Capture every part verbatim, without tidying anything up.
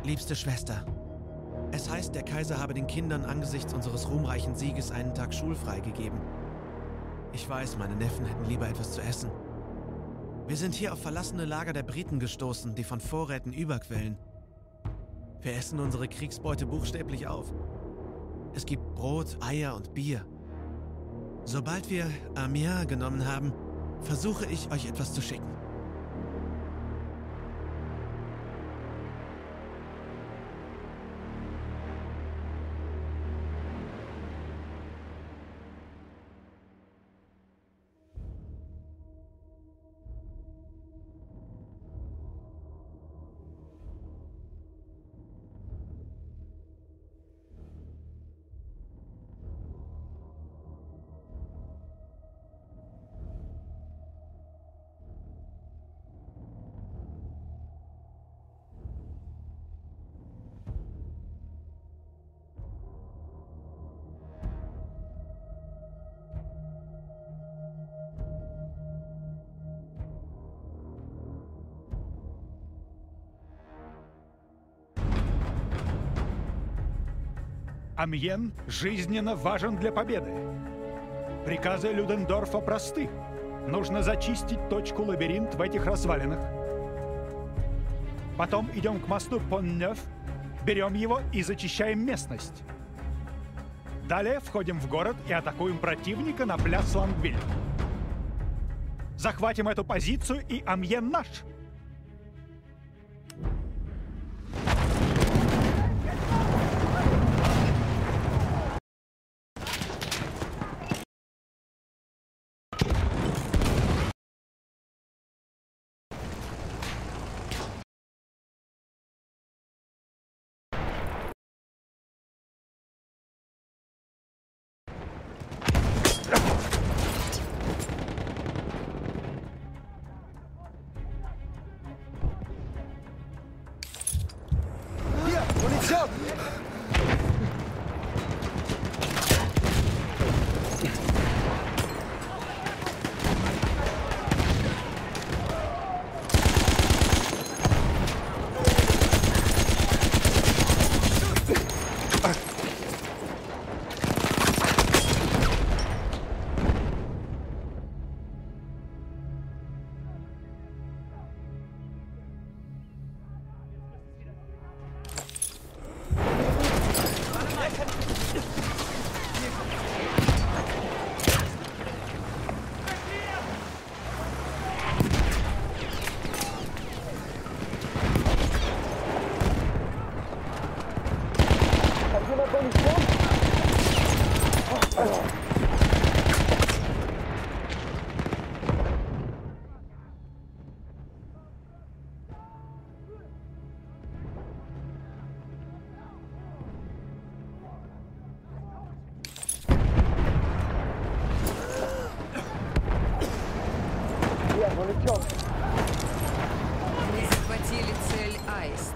Liebste Schwester, es heißt, der Kaiser habe den Kindern angesichts unseres ruhmreichen Sieges einen Tag schulfrei gegeben. Ich weiß, meine Neffen hätten lieber etwas zu essen. Wir sind hier auf verlassene Lager der Briten gestoßen, die von Vorräten überquellen. Wir essen unsere Kriegsbeute buchstäblich auf. Es gibt Brot, Eier und Bier. Sobald wir Amiens genommen haben, versuche ich, euch etwas zu schicken. Амьен жизненно важен для победы. Приказы Людендорфа просты. Нужно зачистить точку лабиринт в этих развалинах. Потом идем к мосту Пон-Нёв, берем его и зачищаем местность. Далее входим в город и атакуем противника на пляс Лангвиль. Захватим эту позицию, и Амьен наш. Мы захватили цель Аист.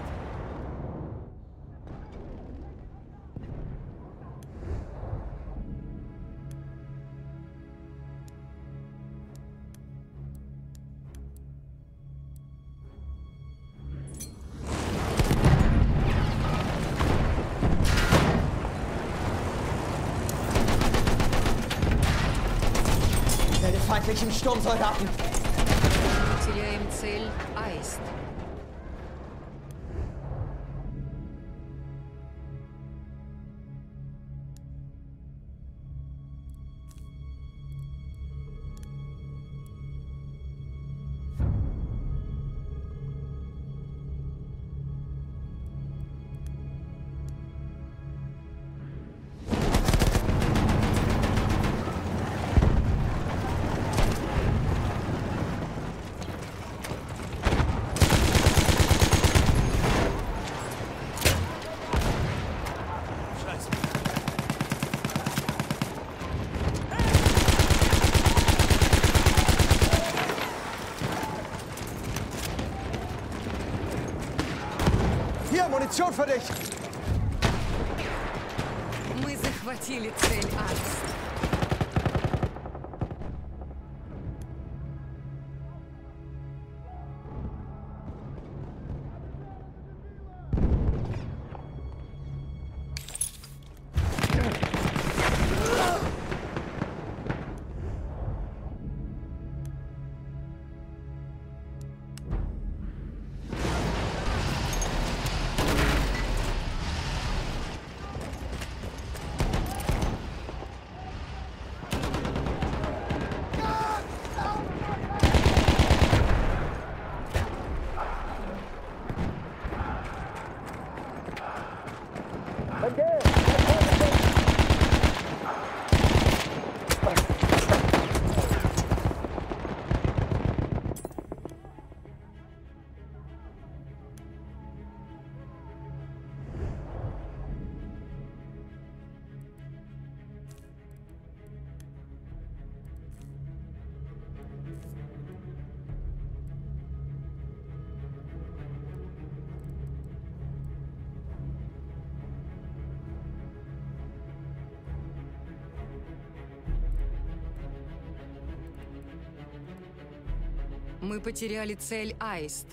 Werde feindlichen Sturmsoldaten! Мы теряем цель Аист. Hier, Munition für dich! Мы захватили цель Аист. Мы потеряли цель Аист.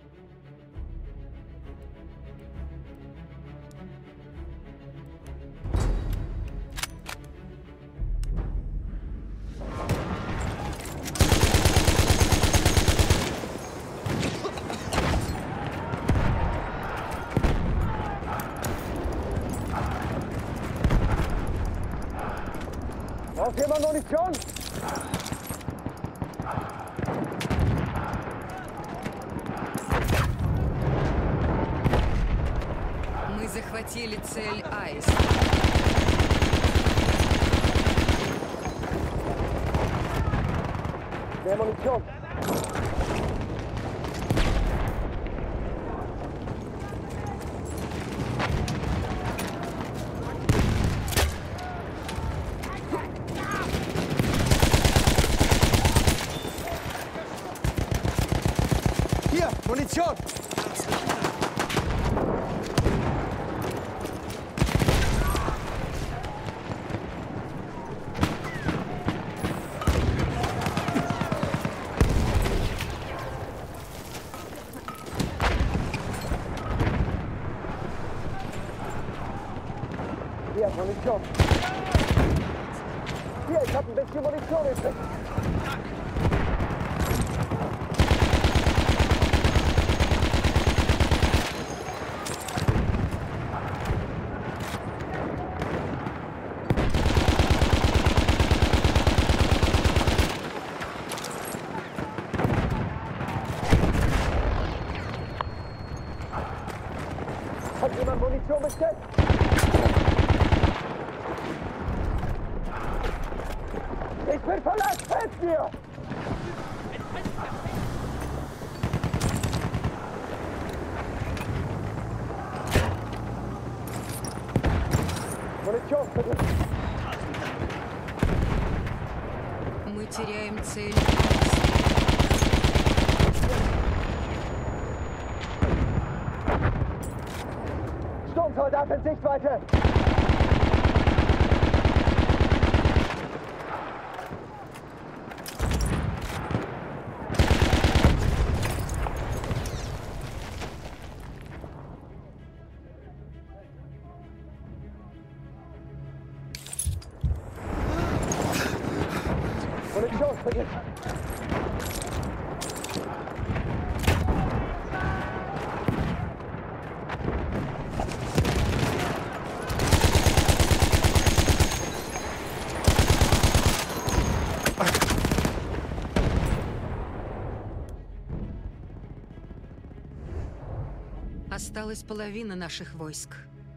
Braucht jemand Munition? Мы захватили цель Аист. Mehr Munition. Hier, Munition! Hier, Munition. Hier, ich hab ein bisschen Munition übrig. Hat jemand Munition bestellt? Ich bin verletzt! Helft mir! Munition, bitte! Мы теряем цель Аист. Sturmsoldat in Sichtweite! Munition, bitte! Осталась половина наших войск.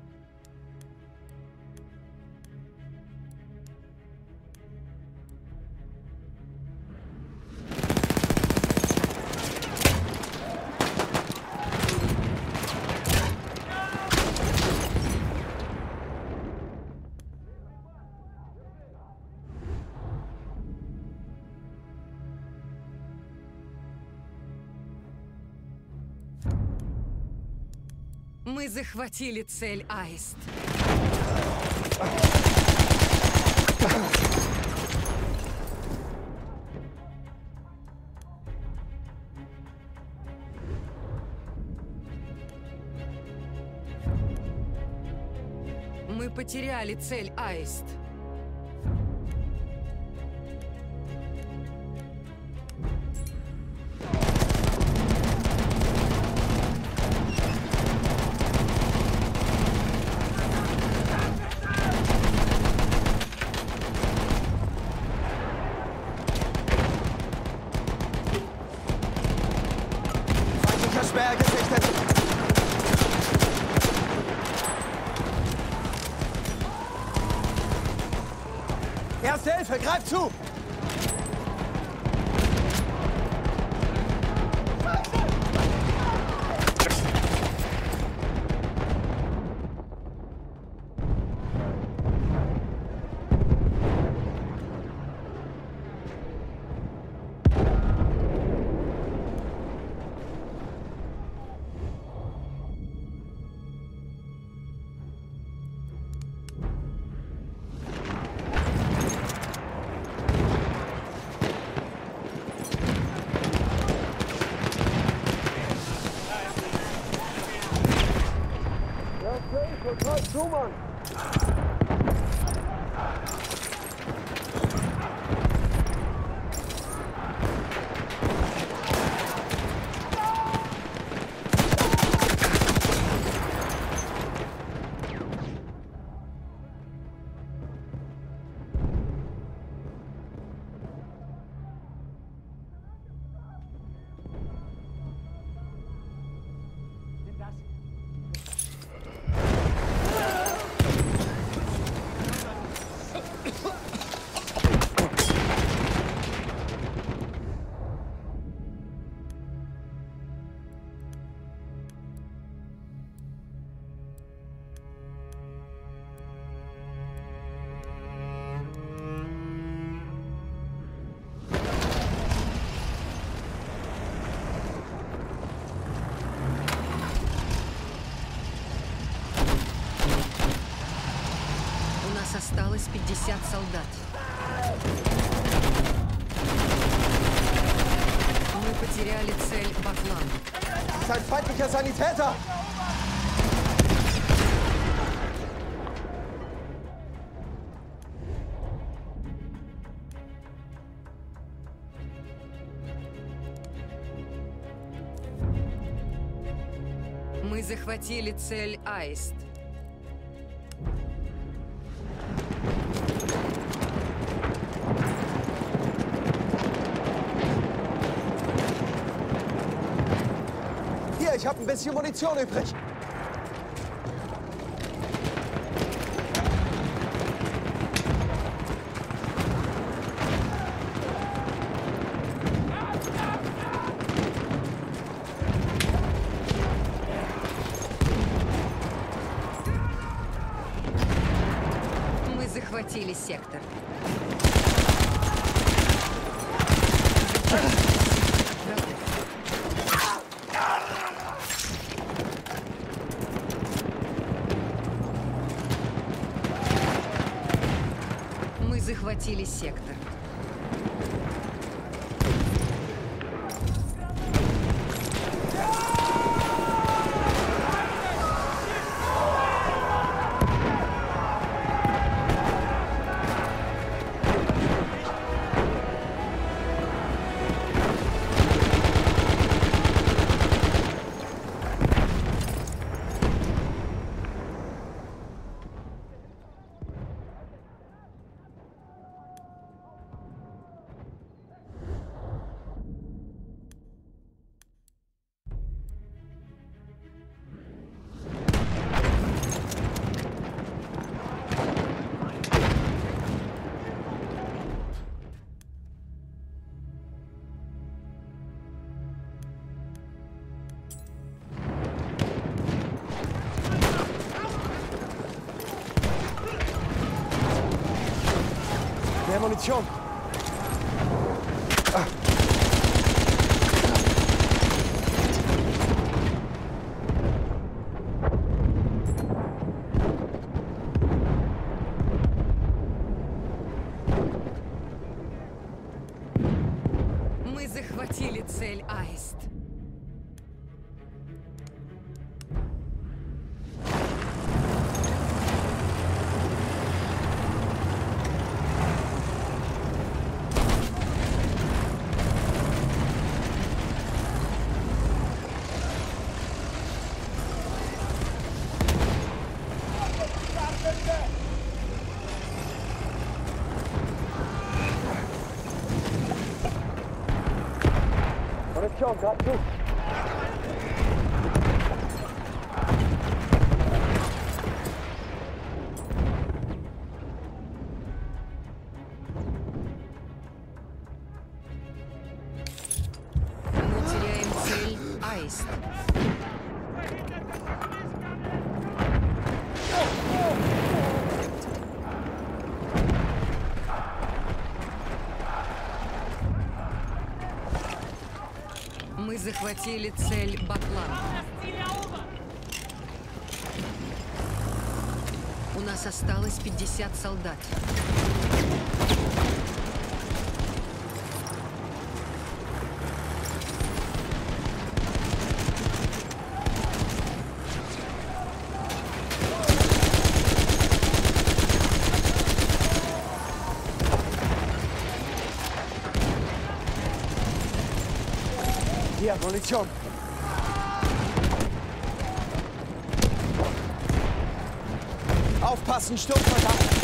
Мы захватили цель Аист. Мы потеряли цель Аист. Speer gesichtet! Erste Hilfe, greif zu! zu, Mann! Осталось пятьдесят солдат. Мы потеряли цель Баклан. Das ist ein feindlicher Sanitäter! Мы захватили цель Аист. Ich habe ein bisschen Munition übrig. Мы захватили сектор. Захватили сектор. Mehr Munition. Ah. Мы захватили цель Аист. Munition, gerade zu. Мы теряем цель Аист. Мы захватили цель Баклан. У нас осталось пятьдесят солдат. Hier, Munition. Aufpassen, Sturmverdacht.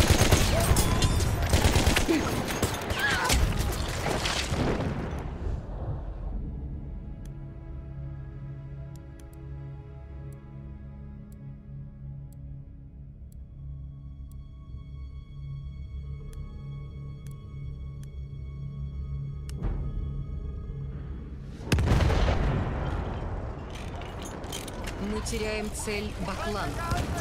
Мы теряем цель Баклан.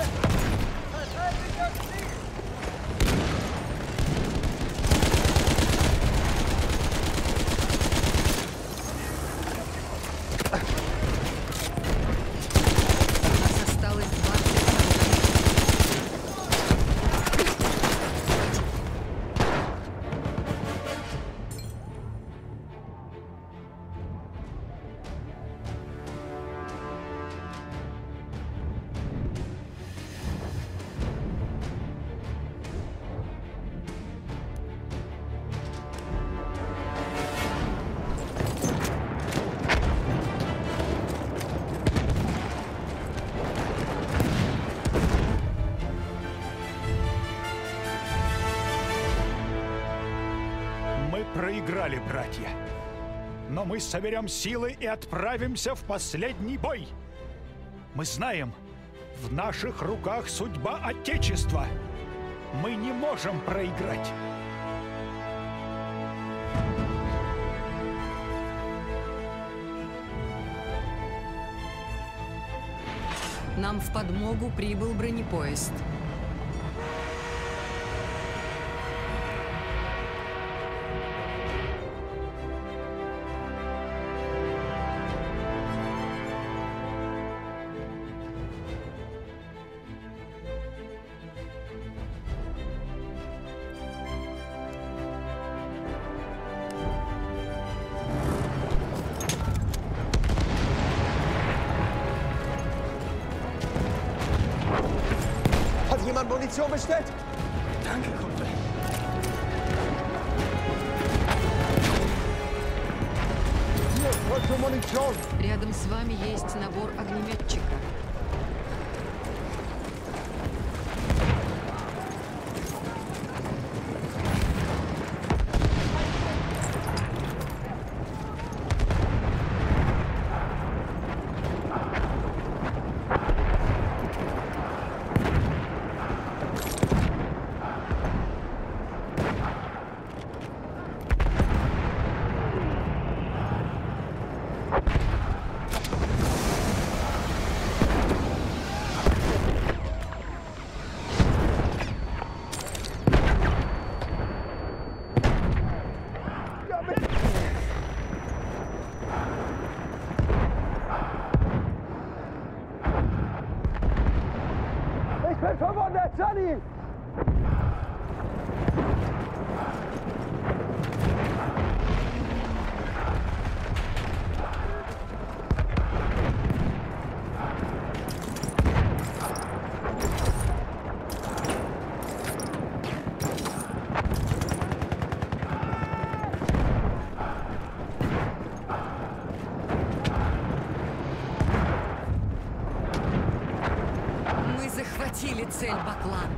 У нас осталось двадцать Проиграли, братья. Но мы соберем силы и отправимся в последний бой. Мы знаем, в наших руках судьба Отечества. Мы не можем проиграть. Нам в подмогу прибыл бронепоезд. Hat jemand Munition bestellt? Danke, Kumpel. Hier, frische Munition. Рядом с вами есть набор огнеметчика. Ich bin verwundet, Johnny! Мы захватили цель Баклан.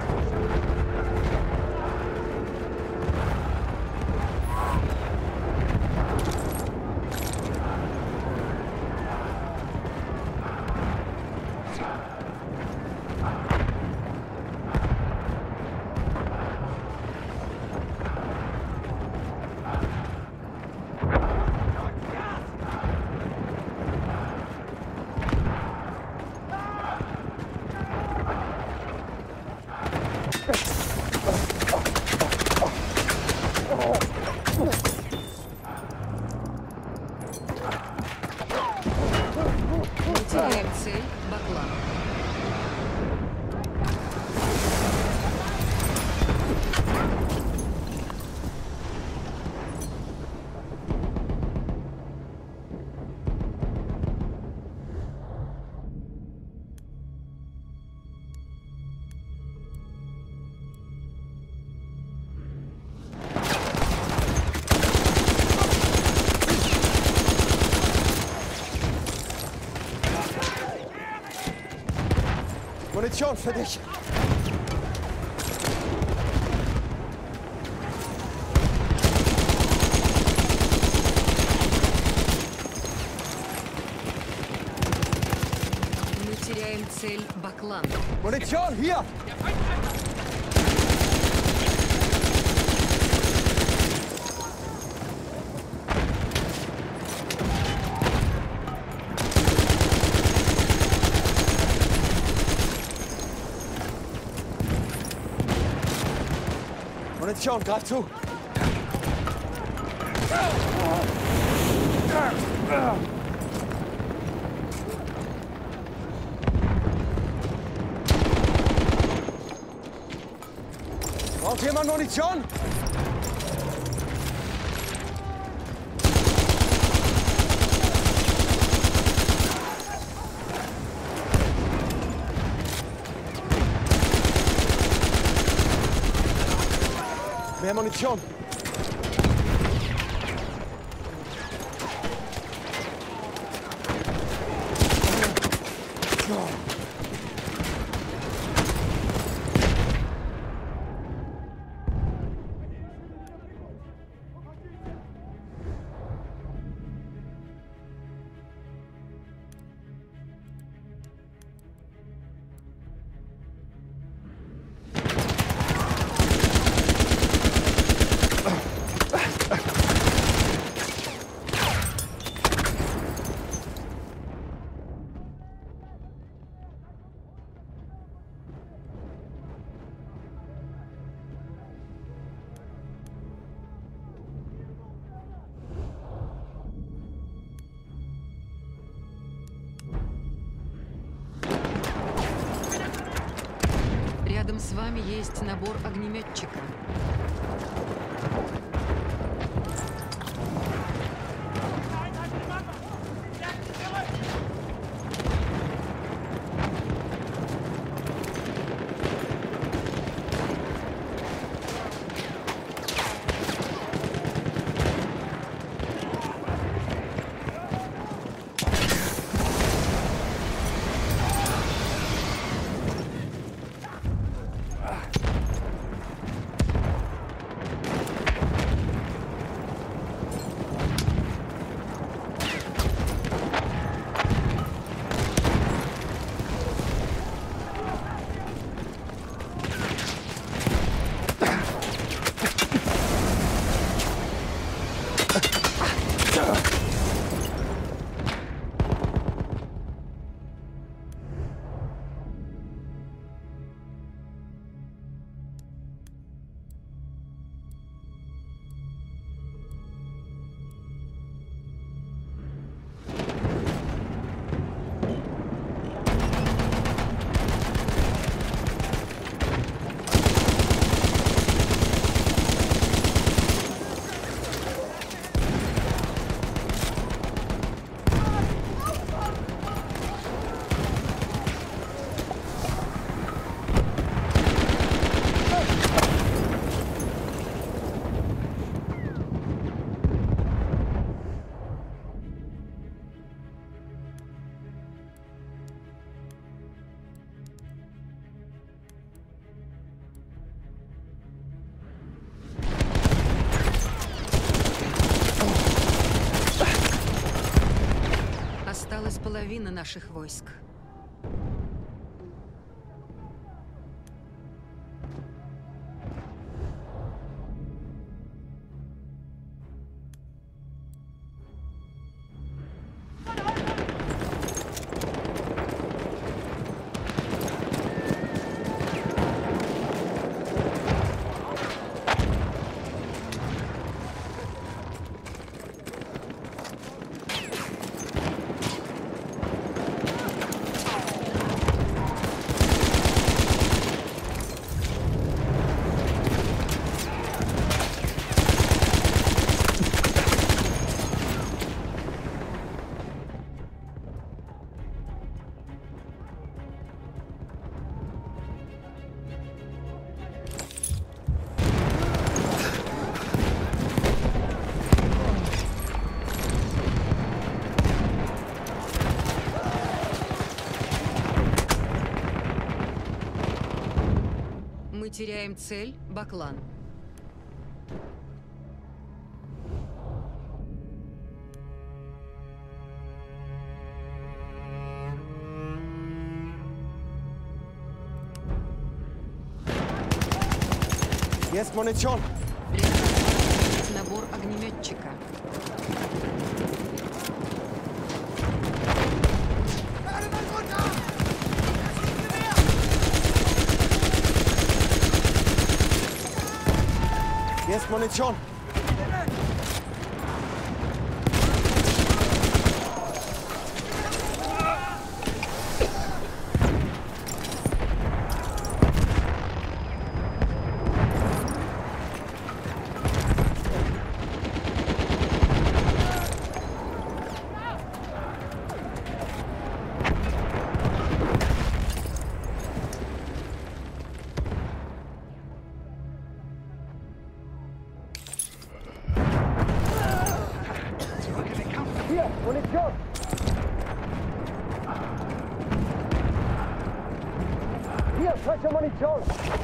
Мы теряем цель Баклан. Munition für dich. Мы теряем цель Баклан. Munition, hier! Munition, greif zu! Braucht jemand Munition? Mehr Munition. Рядом с вами есть набор огнеметчика. Осталась половина наших войск. теряем цель Баклан. Есть Munition! Прекратить набор огнеметчика. Есть Munition! Hier, Munition! Hier, frische Munition!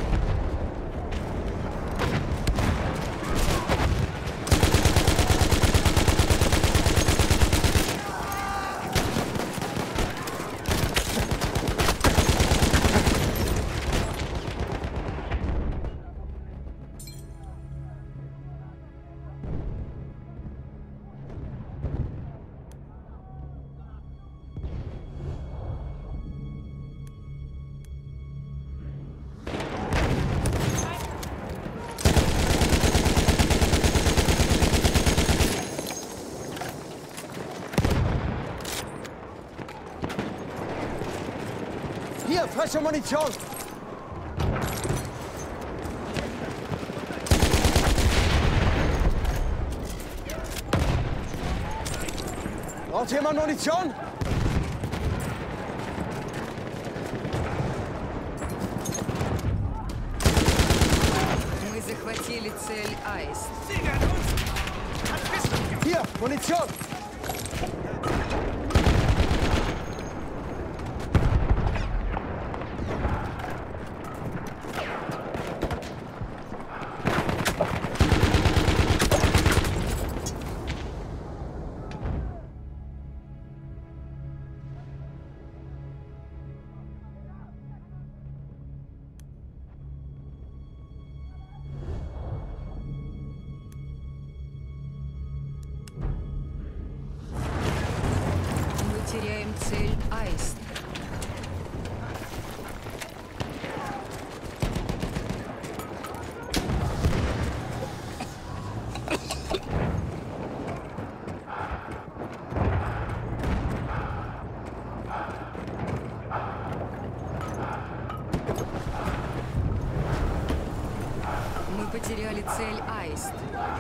Hier, frische Munition! Braucht jemand Munition? Мы захватили цель Аист. Hier, Munition! Мы теряем цель Аист. Мы потеряли цель Аист.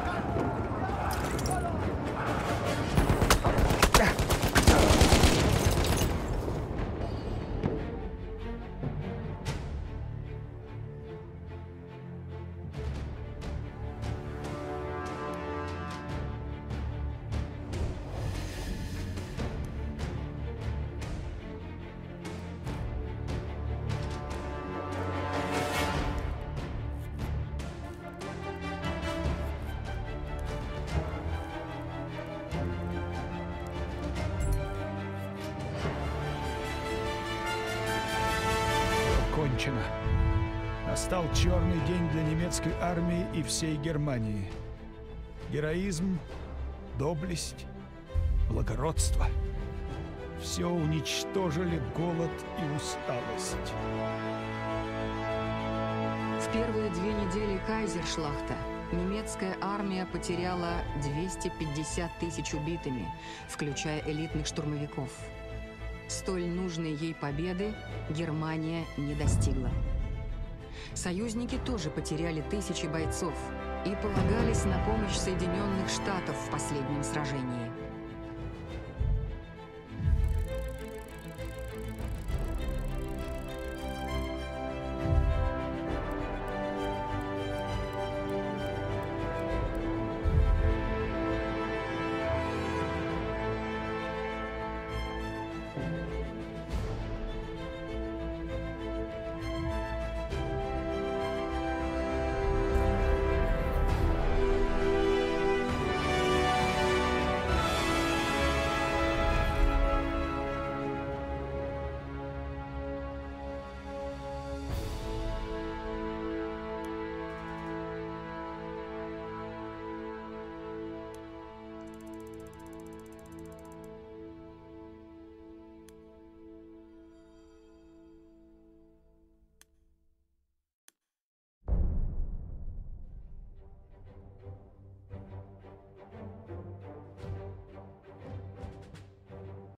Кончено. Настал черный день для немецкой армии и всей Германии. Героизм, доблесть, благородство — все уничтожили голод и усталость. В первые две недели Кайзершлахта немецкая армия потеряла двести пятьдесят тысяч убитыми, включая элитных штурмовиков. Столь нужной ей победы Германия не достигла. Союзники тоже потеряли тысячи бойцов и полагались на помощь Соединенных Штатов в последнем сражении.